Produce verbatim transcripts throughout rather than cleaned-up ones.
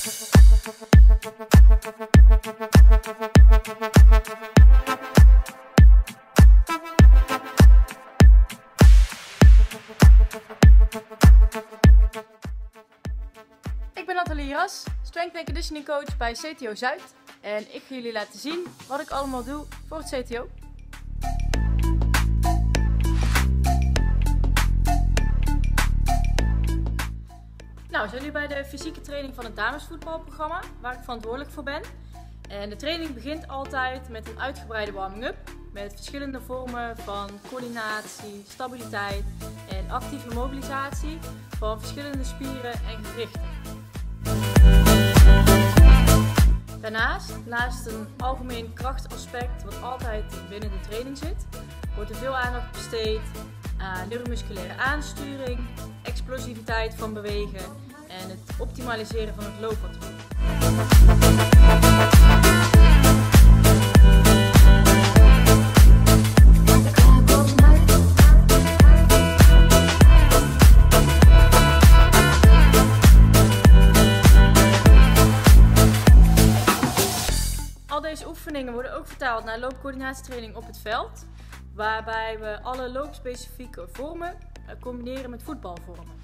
Ik ben Nathalie Ras, Strength and Conditioning Coach bij C T O Zuid en ik ga jullie laten zien wat ik allemaal doe voor het C T O. Nou, we zijn nu bij de fysieke training van het damesvoetbalprogramma waar ik verantwoordelijk voor ben. En de training begint altijd met een uitgebreide warming-up met verschillende vormen van coördinatie, stabiliteit en actieve mobilisatie van verschillende spieren en gewrichten. Daarnaast, naast een algemeen krachtaspect wat altijd binnen de training zit, wordt er veel aandacht besteed aan neuromusculaire aansturing, explosiviteit van bewegen en het optimaliseren van het looppatroon. Al deze oefeningen worden ook vertaald naar loopcoördinatietraining op het veld, waarbij we alle loopspecifieke vormen combineren met voetbalvormen.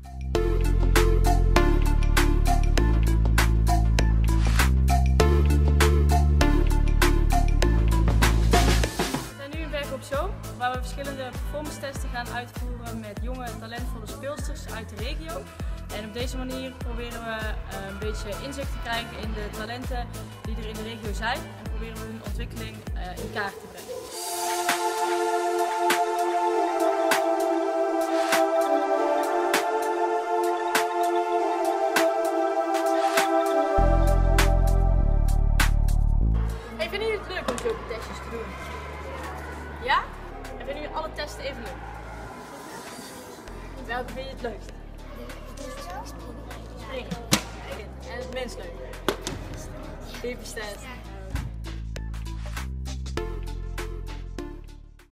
We zijn nu in Bergen op Zoom, waar we verschillende performance testen gaan uitvoeren met jonge talentvolle speelsters uit de regio. En op deze manier proberen we een beetje inzicht te krijgen in de talenten die er in de regio zijn en proberen we hun ontwikkeling in kaart te brengen. Hey, vinden jullie het leuk om zulke testjes te doen? Ja? En vinden jullie alle testen even leuk? Welke vind je het leukst? Springen. En het minst leuk? Baby stand.